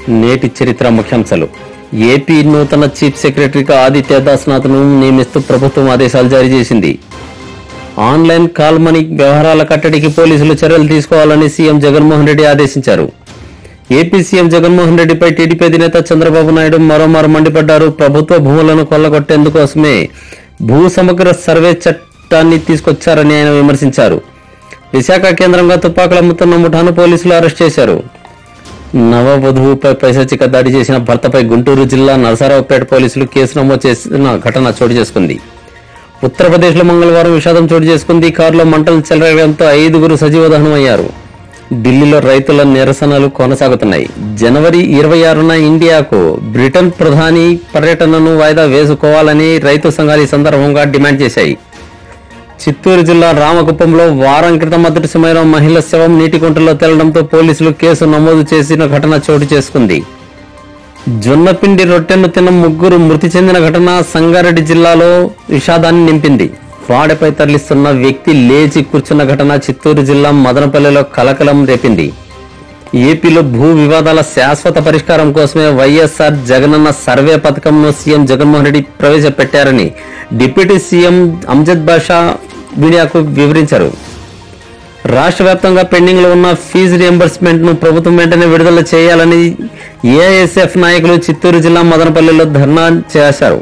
నేటి చరిత్ర ముఖ్యాంశాలు. ఏపీ నూతన చీఫ్ సెక్రటరీగా ఆదిత్య దాస్నాథ్ను నియమిస్తూ ప్రభుత్వం ఆదేశాలు జారీ చేసింది. ఆన్లైన్ కాల్ మనీ వ్యవహారాల కట్టడికి పోలీసులు చర్యలు తీసుకోవాలని సీఎం జగన్మోహన్ రెడ్డి ఆదేశించారు. ఏపీ సీఎం జగన్మోహన్ రెడ్డిపై టీడీపీ అధినేత చంద్రబాబు నాయుడు మరోమారు మండిపడ్డారు. ప్రభుత్వ భూములను కొల్లగొట్టేందుకోసమే భూ సమగ్ర సర్వే చట్టాన్ని తీసుకొచ్చారని ఆయన విమర్శించారు. విశాఖ కేంద్రంగా తుపాకులు అమ్ముతున్న ముఠాను పోలీసులు అరెస్ట్ చేశారు. నవవధువుపై పైశాచిక దాడి చేసిన భర్తపై గుంటూరు జిల్లా నరసరావుపేట పోలీసులు కేసు నమోదు చేసిన ఘటన చోటు చేసుకుంది. ఉత్తరప్రదేశ్లో మంగళవారం విషాదం చోటు చేసుకుంది. కారులో మంటలు చెలరేగడంతో 5గురు సజీవ దహనమయ్యారు. ఢిల్లీలో రైతుల నిరసనలు కొనసాగుతున్నాయి. జనవరి 26న ఇండియాకు బ్రిటన్ ప్రధాని పర్యటనను వాయిదా వేసుకోవాలని రైతు సంఘాలు ఈ సందర్భంగా డిమాండ్ చేశాయి. చిత్తూరు జిల్లా రామకుప్పంలో వారం క్రితం అదృశ్యమైన మహిళ శవం నీటి కుంటలో తేలడంతో పోలీసులు కేసు నమోదు చేసిన ఘటన చోటు చేసుకుంది. జొన్నపిండి రొట్టెను తిన్న 3 మృతి చెందిన ఘటన సంగారెడ్డి జిల్లాలో విషాదాన్ని నింపింది. వాడపై తరలిస్తున్న వ్యక్తి లేచి కూర్చున్న ఘటన చిత్తూరు జిల్లా మదనపల్లిలో కలకలం రేపింది. ఏపీలో భూ వివాదాల శాశ్వత పరిష్కారం కోసమే వైఎస్ఆర్ జగనన్న సర్వే పథకంను సీఎం జగన్మోహన్ రెడ్డి ప్రవేశపెట్టారని డిప్యూటీ సీఎం అంజద్ బాషా మీడియాకు వివరించారు. రాష్ట్ర వ్యాప్తంగా పెండింగ్ లో ఉన్న ఫీజు రియంబర్స్మెంట్ ను ప్రభుత్వం వెంటనే విడుదల చేయాలని ఏఐఎస్ఎఫ్ నాయకులు చిత్తూరు జిల్లా మదనపల్లిలో ధర్నా చేశారు.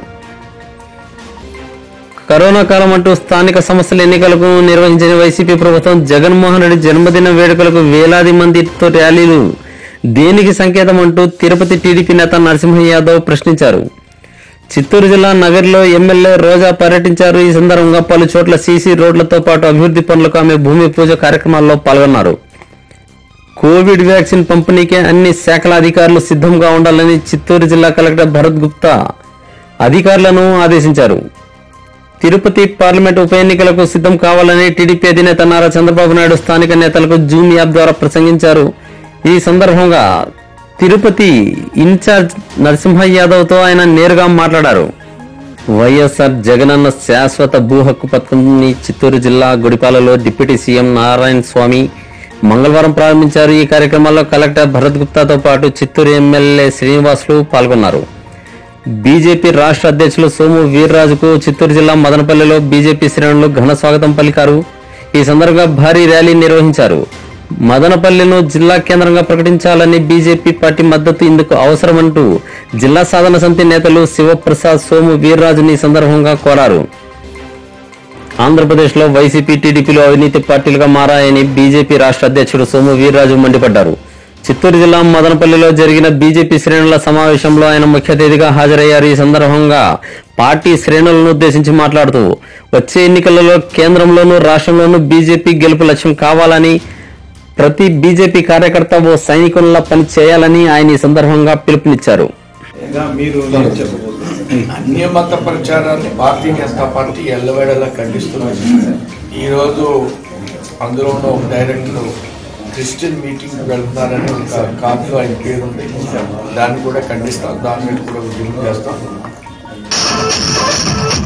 కరోనా కాలం అంటూ స్థానిక సంస్థల ఎన్నికలకు నిర్వహించిన వైసీపీ ప్రభుత్వం జగన్మోహన్ రెడ్డి జన్మదిన వేడుకలకు వేలాది మందితో ర్యాలీలు దేనికి సంకేతం అంటూ తిరుపతి టీడీపీ నేత నరసింహ యాదవ్ ప్రశ్నించారు. చిత్తూరు జిల్లా నగర్లో ఎమ్మెల్యే రోజా పర్యటించారు. ఈ సందర్భంగా పలు చోట్ల సీసీ రోడ్లతో పాటు అభివృద్ధి పనులకు ఆమె భూమి పూజ కార్యక్రమాల్లో పాల్గొన్నారు. కోవిడ్ వ్యాక్సిన్ పంపిణీకి అన్ని శాఖల అధికారులు సిద్ధంగా ఉండాలని చిత్తూరు జిల్లా కలెక్టర్ భరత్ గుప్తా అధికారులను ఆదేశించారు. తిరుపతి పార్లమెంట్ ఉప ఎన్నికలకు సిద్ధం కావాలని టీడీపీ అధినేత నారా చంద్రబాబు నాయుడు స్థానిక నేతలకు జూమ్ యాప్ ద్వారా ప్రసంగించారు. ఈ సందర్భంగా తిరుపతి ఇన్ఛార్జ్ నరసింహ యాదవ్ తో ఆయన నేరుగా మాట్లాడారు. వైఎస్ఆర్ జగనన్న శాశ్వత భూ హక్కు పథకాన్ని చిత్తూరు జిల్లా గుడిపాలలో డిప్యూటీ సీఎం నారాయణ స్వామి మంగళవారం ప్రారంభించారు. ఈ కార్యక్రమంలో కలెక్టర్ భరత్ గుప్తాతో పాటు చిత్తూరు ఎమ్మెల్యే శ్రీనివాసులు పాల్గొన్నారు. బీజేపీ రాష్ట్ర అధ్యక్షులు సోము వీర్రాజుకు చిత్తూరు జిల్లా మదనపల్లిలో బీజేపీ శ్రేణులు ఘన స్వాగతం పలికారు. ఈ సందర్భంగా భారీ ర్యాలీ నిర్వహించారు. మదనపల్లిను జిల్లా కేంద్రంగా ప్రకటించాలని బీజేపీ పార్టీ మద్దతు ఇందుకు అవసరమంటూ జిల్లా సాధన సమితి నేతలు శివప్రసాద్, సోము వీర్రాజుని ఈ సందర్భంగా కోరారు. ఆంధ్రప్రదేశ్ లో వైసీపీ, టీడీపీలో అవినీతి పార్టీలుగా మారాయని బీజేపీ రాష్ట్ర అధ్యక్షుడు సోము వీర్రాజు మండిపడ్డారు. చిత్తూరు జిల్లా మదనపల్లిలో జరిగిన బీజేపీ శ్రేణుల సమావేశంలో ఆయన ముఖ్య అతిథిగా హాజరయ్యారు. ఈ సందర్భంగా పార్టీ శ్రేణులను ఉద్దేశించి మాట్లాడుతూ వచ్చే ఎన్నికలలో కేంద్రంలోనూ రాష్ట్రంలోనూ బీజేపీ గెలుపు లక్ష్యం కావాలని, ప్రతి బీజేపీ కార్యకర్త ఓ సైనికుల్లా పని చేయాలని ఆయన ఈ సందర్భంగా పిలుపునిచ్చారు. అన్యమత ప్రచారాన్ని భారతీయ జనతా పార్టీ ఎల్లవేళలా ఖండిస్తున్నది. ఈరోజు అందులో ఒక డైరెక్టర్ క్రిస్టియన్ మీటింగ్ వెళ్తున్నారని ఒక కాపీలో ఆయన పేరు ఉంది. దాన్ని కూడా ఖండిస్తాం. దాని మీద కూడా ఉద్యమం చేస్తాం.